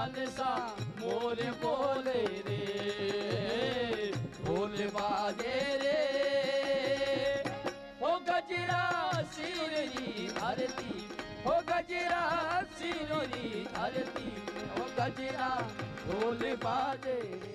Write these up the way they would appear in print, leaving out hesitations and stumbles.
मनसा मोर बोले रे, ढोल बाजे रे, हो गजरा सिरोरी धरती, हो गजरा सिरोरी धरती, हो गजरा ढोल बाजे रे।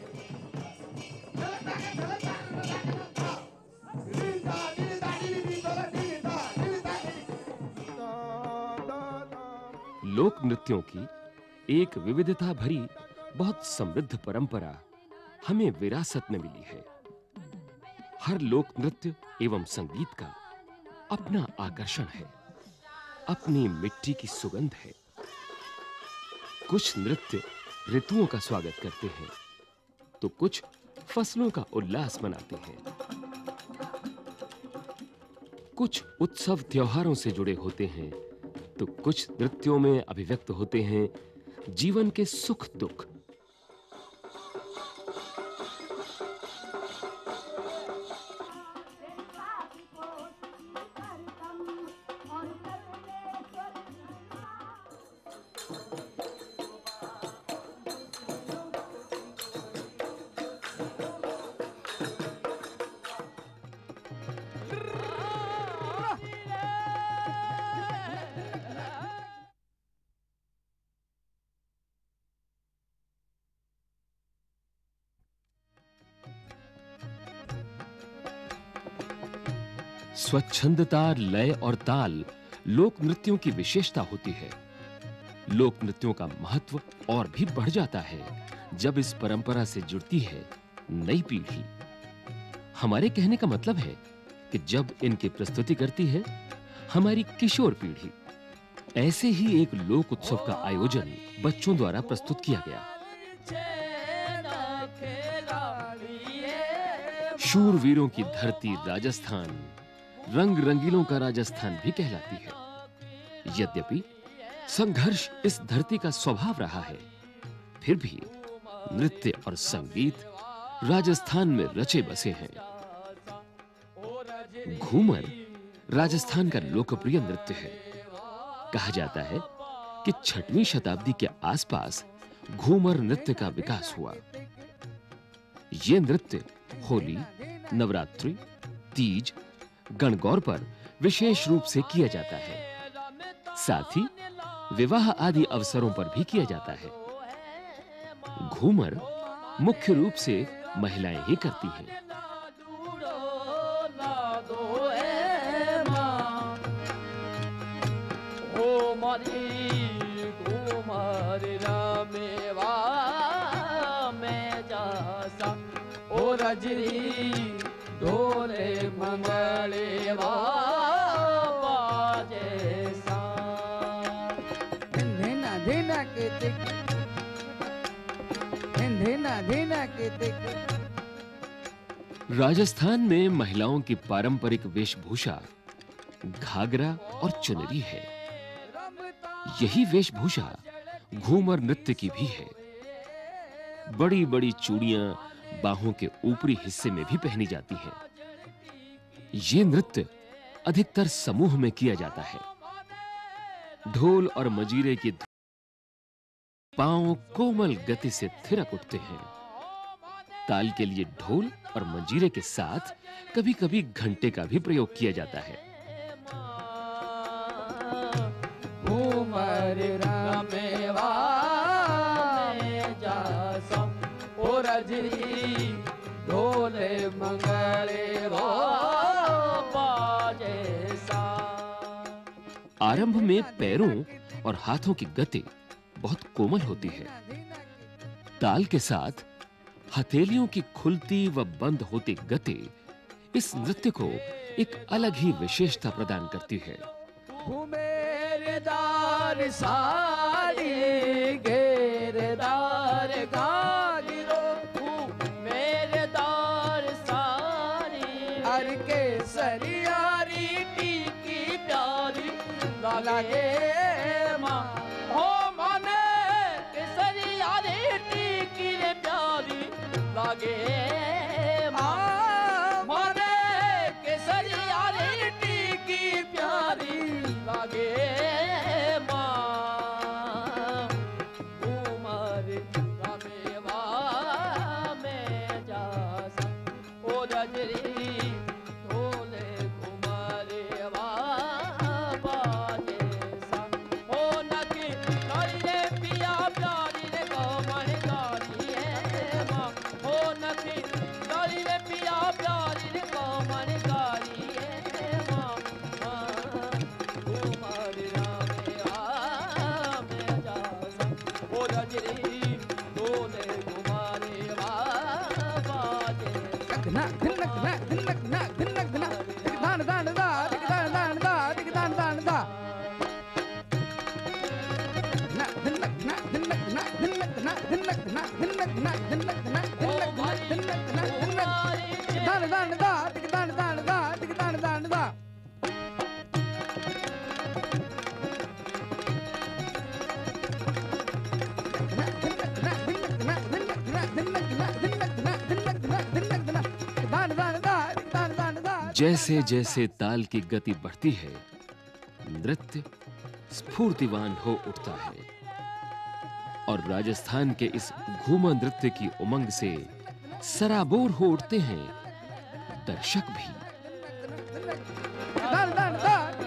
लोक नृत्यों की एक विविधता भरी बहुत समृद्ध परंपरा हमें विरासत में मिली है। हर लोक नृत्य एवं संगीत का अपना आकर्षण है, अपनी मिट्टी की सुगंध है। कुछ नृत्य ऋतुओं का स्वागत करते हैं, तो कुछ फसलों का उल्लास मनाते हैं। कुछ उत्सव त्योहारों से जुड़े होते हैं, तो कुछ नृत्यों में अभिव्यक्त होते हैं जीवन के सुख दुख। स्वच्छंदता, लय और ताल लोक नृत्यों की विशेषता होती है। लोक नृत्यों का महत्व और भी बढ़ जाता है जब इस परंपरा से जुड़ती है नई पीढ़ी। हमारे कहने का मतलब है कि जब इनकी प्रस्तुति करती है हमारी किशोर पीढ़ी। ऐसे ही एक लोक उत्सव का आयोजन बच्चों द्वारा प्रस्तुत किया गया। शूरवीरों की धरती राजस्थान रंग रंगीलों का राजस्थान भी कहलाती है। यद्यपि संघर्ष इस धरती का स्वभाव रहा है, फिर भी नृत्य और संगीत राजस्थान में रचे बसे हैं। घूमर राजस्थान का लोकप्रिय नृत्य है। कहा जाता है कि 6वीं शताब्दी के आसपास घूमर नृत्य का विकास हुआ। यह नृत्य होली, नवरात्रि, तीज, गणगौर पर विशेष रूप से किया जाता है। साथ ही विवाह आदि अवसरों पर भी किया जाता है। घूमर मुख्य रूप से महिलाएं ही करती हैं। ढोले मंगले बाजे सा धीना धीना के तिक धीना धीना के तिक। राजस्थान में महिलाओं की पारंपरिक वेशभूषा घाघरा और चुनरी है। यही वेशभूषा घूमर नृत्य की भी है। बड़ी-बड़ी चूड़ियां बाहों के ऊपरी हिस्से में भी पहनी जाती हैं। ये नृत्य अधिकतर समूह में किया जाता है। ढोल और मजीरे की पांव कोमल गति से थिरक उठते हैं। ताल के लिए ढोल और मंजीरे के साथ कभी-कभी घंटे का भी प्रयोग किया जाता है। घूमर रामेवा जासो ओ रजरी ढोले मंगले बाजे सा। आरंभ में पैरों और हाथों की गति बहुत कोमल होती है। ताल के साथ हथेलियों की खुलती व बंद होती गति इस नृत्य को एक अलग ही विशेषता प्रदान करती है। घुमेरदार साड़ी घेरदार घाघरो, घुमेरदार साड़ी हर के सरियारी टीकी प्यारी लागे माँ हो माने के सरियारी टीकी रे प्यारी लागे माँ माने के सरियारी टीकी प्यारी लागे माँ। घूमर रजरी ढोले घुमारे बाबा जैसा हो नकी करे पिया प्यारी रे कमर गारी है माँ हो नकी करे पिया प्यारी रे कमर गारी है माँ घुमारे रामे आमे जासा हो रजरी ढोले घुमारे बाबा जैसा ना धिनक ना धिनक ना धिनक ना दान दान दा दान दान दा दान दान दा ना धिनक ना धिनक ना धिनक ना धिनक ना धिनक ना धिनक ना धिनक ना धिनक दान दान दा दान दान दा दान दान दा जैसे जैसे ताल की गति बढ़ती है, नृत्य स्फूर्तिवान हो उठता है और राजस्थान के इस घूमर नृत्य की उमंग से सराबोर हो उठते हैं दर्शक भी। दान दान दा